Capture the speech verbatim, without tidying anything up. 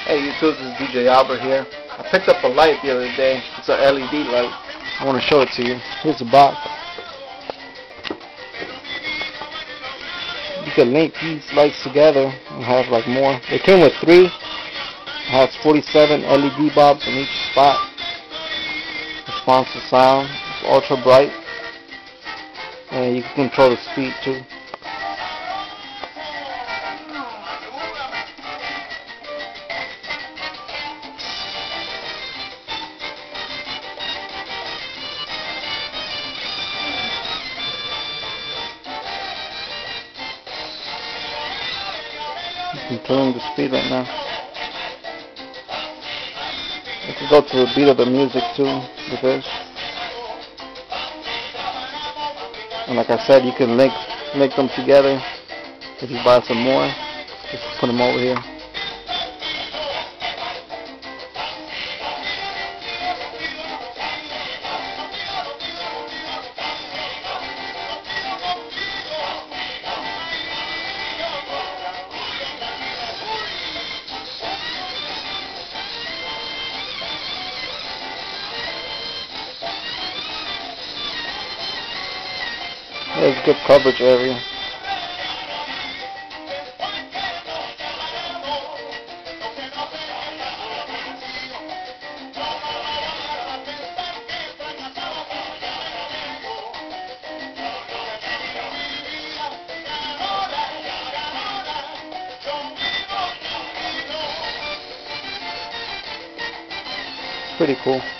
Hey YouTube, this is D J Albert here. I picked up a light the other day. It's an L E D light. I want to show it to you. Here's the box. You can link these lights together and have like more. They came with three. It has forty-seven L E D bulbs in each spot. Responsive sound. It's ultra bright. And you can control the speed too. You can turn the speed right now. You can go to the beat of the music too with this. And like I said, you can link link them together. If you buy some more, just put them over here. There's good coverage area. Pretty cool.